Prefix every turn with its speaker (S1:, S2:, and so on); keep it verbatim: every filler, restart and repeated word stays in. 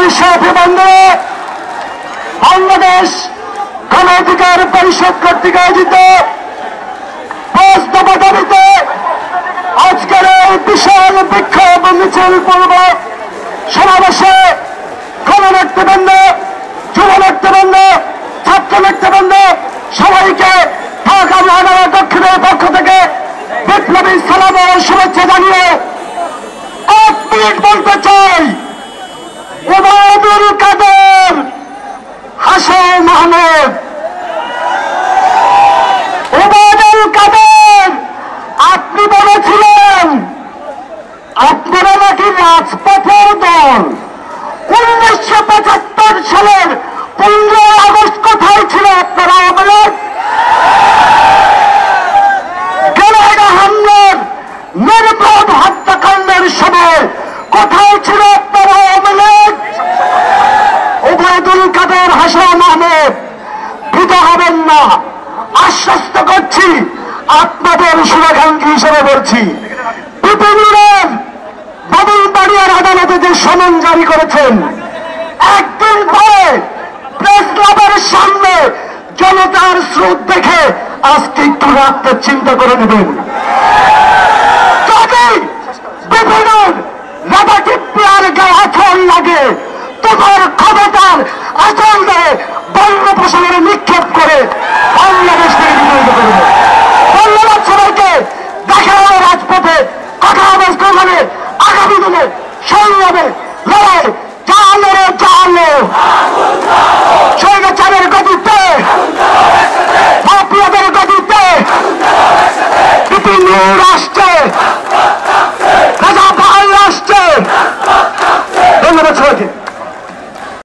S1: সাথী বন্ধুরা, বাংলাদেশ গণ অধিকার পরিষদ কর্তৃক আয়োজিত পাঁচ দফা দাবিতে আজকের এই বিশাল বিক্ষোভ মিছিল পূর্ব সমাবেশে গণনেতৃবৃন্দ, যুব নেতৃবৃন্দ, ছাত্র নেতৃবৃন্দ সবাইকে ঢাকা মহানগর দক্ষিণের পক্ষ থেকে বিপ্লবী সালাম ও শুভেচ্ছা জানিয়ে এক মিনিট বলতে চাই, ওবায়দুল কাদের, হাসান আহমেদ, ওবায়দুল কাদের, আপনি বলেছিলেন আপনারা নাকি রাজপথের দল। উনিশশো পঁচাত্তর সালের পনেরোই আগস্ট কোথায় ছিল আপনারা? আমাদের গেলাইডা হামলার নির্মম হত্যাকাণ্ডের সময় কোথায় ছিল আপনারা? আমাদের ওবায়দুল কাদের, হাসান আহমেদ, ভীত হবেন না, আশ্বস্ত করছি, আপনাদের শুভাকাঙ্ক্ষী হিসেবে বলছি। বিপিনুরের বাবুলবাড়িয়ার আদালতে যে সমন জারি করেছেন, একদিন পরে প্রেস ক্লাবের সামনে জনতার স্রোত দেখে আজকে একটু রাখতে চিন্তা করে নেবেন। যদি বিপিনুর রাবাটি পেয়ার গায়ে আচল লাগে, তোমার ক্ষমতার আচল দিয়ে বঙ্গোপসাগরে নিক্ষেপ করে বাংলাদেশ থেকে বিতাড়িত করবে। ধন্যবাদ সবাইকে। দেখা হবে রাজপথে, কথা হবে স্লোগানে, আগামী দিনে সংগ্রামে লড়াই চালো রে চালো, স্বৈরাচারের গতিতে, মাফিয়াদের গতিতে, বিপিনুর আসছে, রাজা পাহাড় আসছে। ধন্যবাদ সবাইকে।